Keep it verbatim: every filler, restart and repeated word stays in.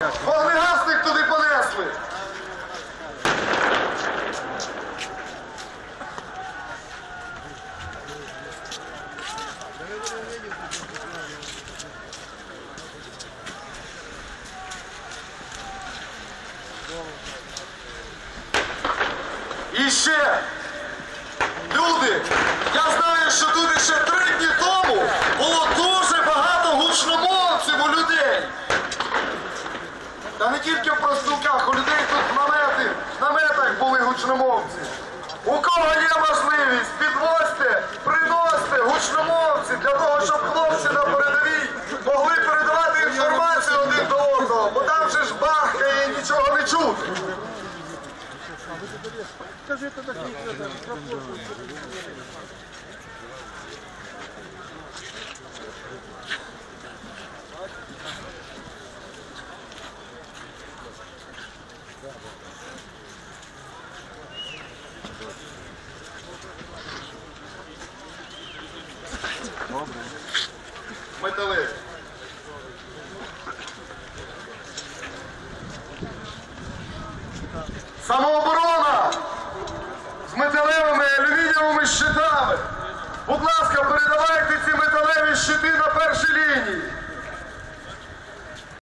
Вогнегасник туди понесли! І ще, люди, я знаю, що тут ще три дні тому було дуже багато гучномовців у людей. Та не тільки в профспілках, у людей тут намети, в наметах були гучномовці. У кого є можливість, підвозьте, приносьте гучномовці для того, щоб хлопці на передовій могли передавати інформацію один до одного, бо там же ж бахкає і нічого не чути. Скажи, это Металеві. Самооборона з металевими алюмінієвими щитами. Будь ласка, передавайте ці металеві щити на першій лінії.